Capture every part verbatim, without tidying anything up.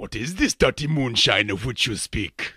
What is this dirty moonshine of which you speak?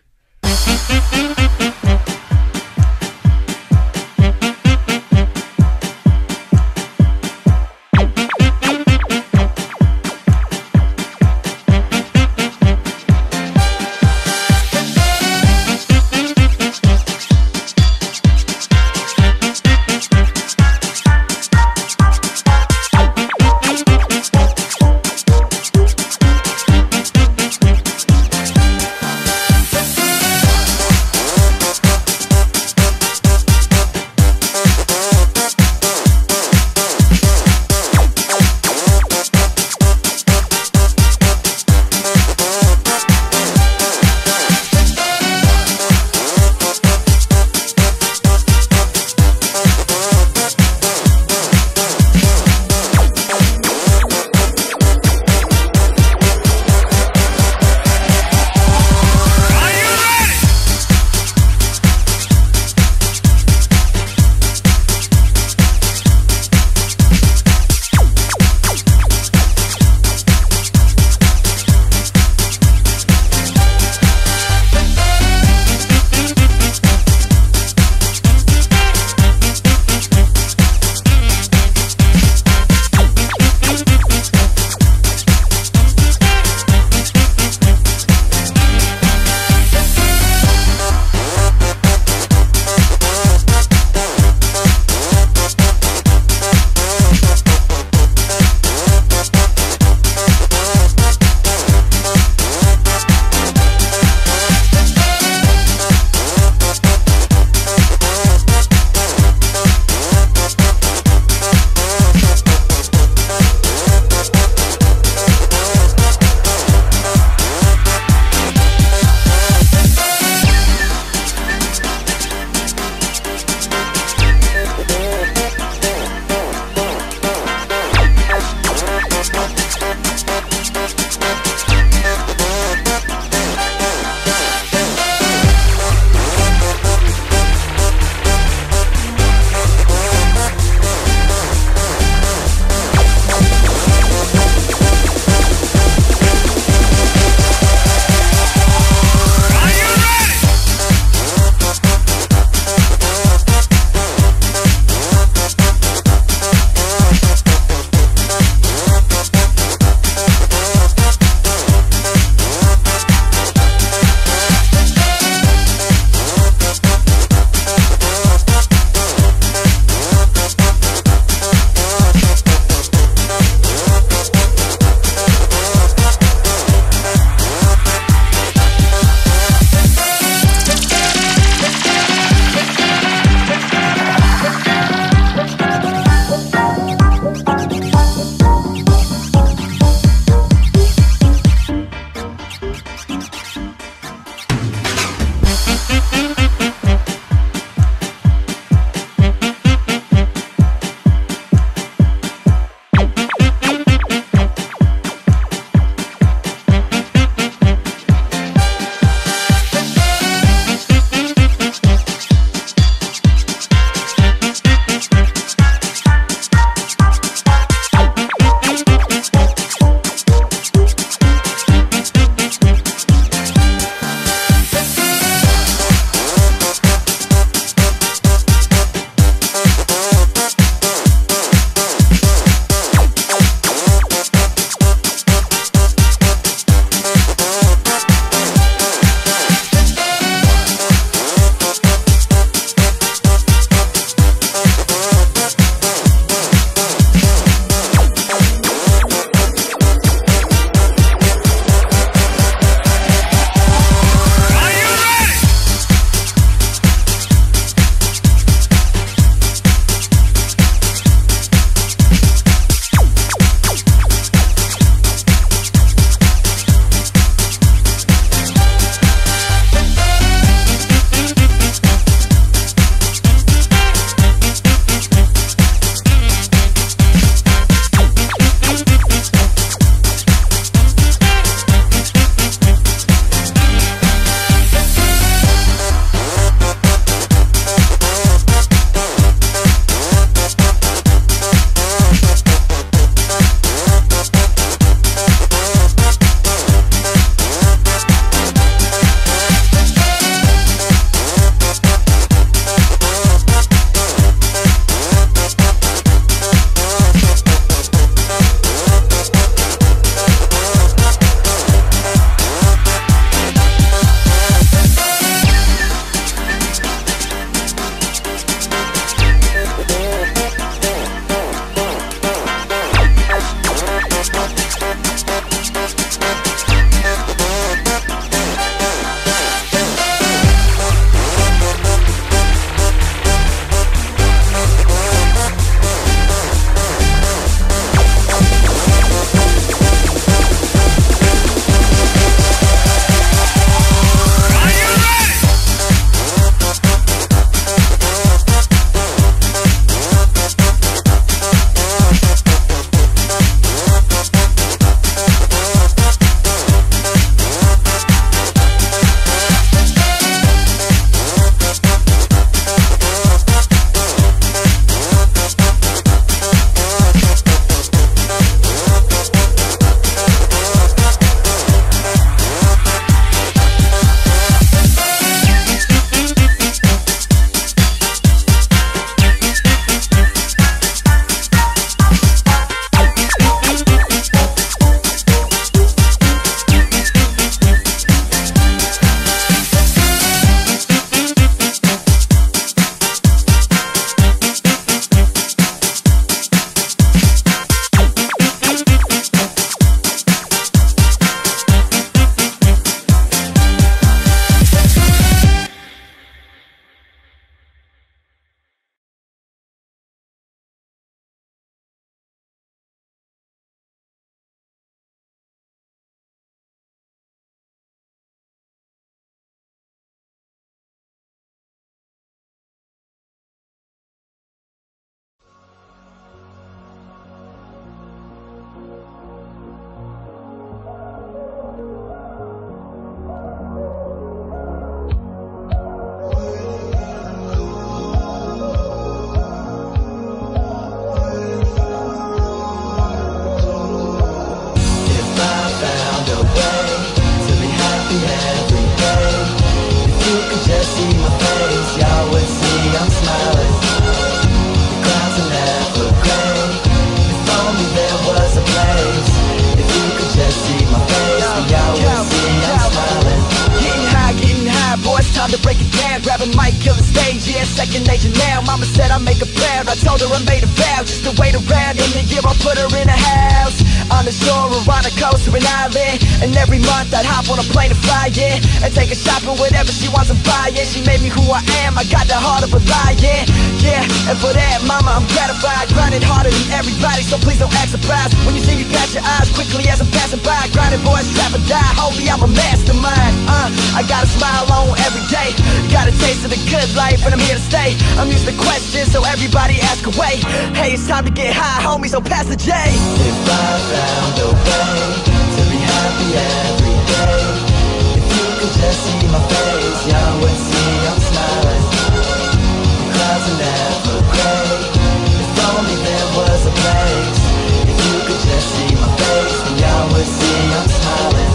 to break it down. Grab a mic, kill the stage, yeah, second nature now. Mama said I make a prayer, I told her I made a vow just to wait around. In the year I'll put her in a house on the shore or on a coast or an island. And every month I'd hop on a plane to fly, yeah, and take her shopping, whatever she wants to buy, yeah. She made me who I am, I got the heart of a lion, yeah. And for that, mama, I'm gratified. Grinding harder than everybody, so please don't act surprised when you see me pass your eyes quickly as I'm passing by. Grinding boys, trap or die, homie, I'm a mastermind. Uh, I got a smile on every day, got a taste of the good life, and I'm here to stay. I'm used to questions, so everybody ask away. Hey, it's time to get high, homie, so pass the J. If I found a way to be happy every day, if you could just see my face, y'all would see I'm smiling. The clouds are never gray. If only there was a place. If you could just see my face, then y'all would see I'm smiling.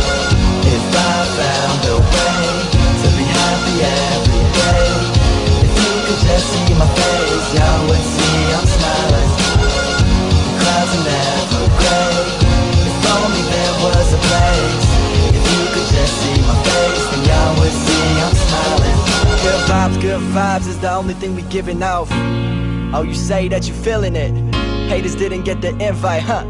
If I found a way to be happy every day, if you could just see my face, y'all would see I'm smiling. The clouds are never gray. If only there was a place. If you could just see my face, then y'all would see I'm smiling. Good vibes, good vibes is the only thing we giving off. Oh, you say that you feeling it. Haters didn't get the invite, huh?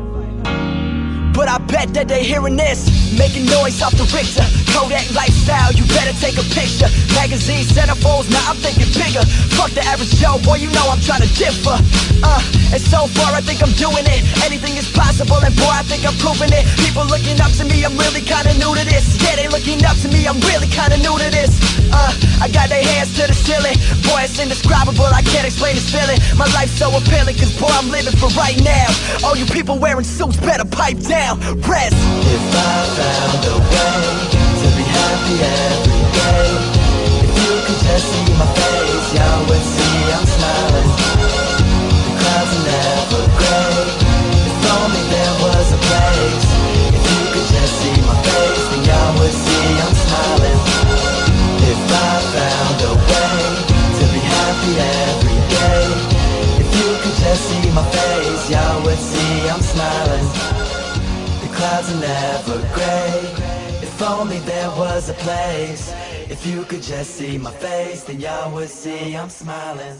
But I bet that they hearing this, making noise off the Richter. Kodak lifestyle, you better take a picture. Magazine centerfolds, now I'm thinking bigger. Fuck the average Joe, boy, you know I'm trying to differ. Uh, and so far I think I'm doing it. Anything is possible, and boy, I think I'm proving it. People looking up to me, I'm really kinda new to this. Yeah, they looking up to me, I'm really kinda new to this. Uh, I got their hands to the ceiling. Boy, it's indescribable, I can't explain this feeling. My life's so appealing, cause boy, I'm living for right now. All you people wearing suits better pipe down. Rest. If I found a way to be happy every day, if you could just see my face, y'all would see I'm smiling. The clouds are never gray. If only there was a place. If you could just see my face, then y'all would see I'm smiling. If I found a way to be happy every day, if you could just see my face, y'all would see I'm smiling. The clouds are never gray. If only there was a place. If you could just see my face, then y'all would see I'm smiling.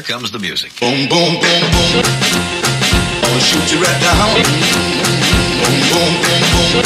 comes the music. Boom, boom, boom, boom. I'ma shoot you right down. Boom, boom, boom, boom.